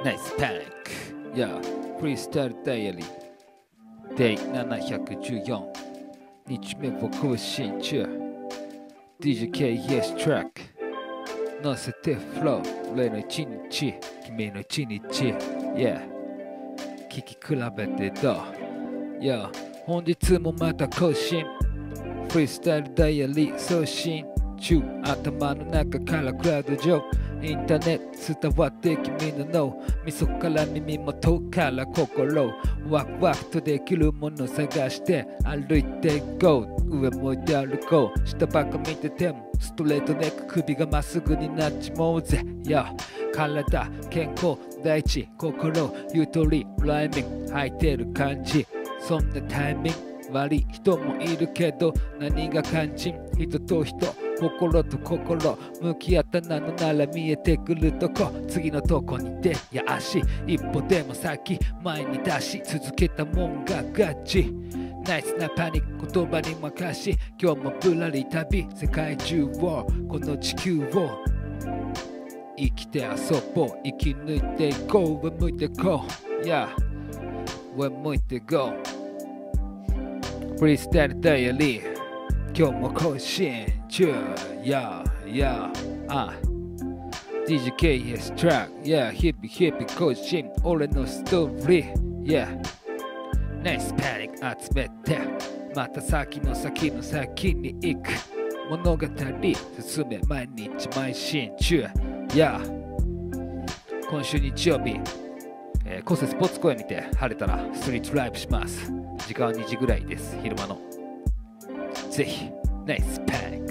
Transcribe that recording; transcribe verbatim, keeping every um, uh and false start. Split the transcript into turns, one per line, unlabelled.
ナイスパニック。や、フリースタイルダイアリー。デイななひゃくじゅうよん。日目を更新中。ディージェーケーイエス トラック。乗せてフロー。俺の一日。君の一日。Yeah。聞き比べてどう ?Yeah。本日もまた更新。フリースタイルダイアリー送信中。頭の中からクラウド上。インターネット伝わって君の脳。味噌から耳元から心。ワクワクとできるもの探して歩いていこう。上向いて歩こう。下ばっか見ててもストレートネック首がまっすぐになっちまうぜ。や体健康第一心ゆとりライミング履いてる感じ。そんなタイミング悪い人もいるけど何が肝心人と人心と心向き合ったなのなら見えてくるとこ次のとこに出や足一歩でも先前に出し続けたもんがガチナイスなパニック言葉に任し今日もぶらり旅世界中をこの地球を生きて遊ぼう生き抜いていこう上向いていこう Yeah 上向いていこうフリースタイルダイアリー今日も更新中 Yeah Yeah あ ディージェーケーイエス トラック Yeah 日々日々更新俺のストーリー Yeah ナイスパニック集めてまた先の先の先に行く物語進め毎日邁進中 Yeah 今週日曜日えー、コセスポーツ公園にて晴れたらストリートライブします時間はにじぐらいです昼間のぜひナイスパニック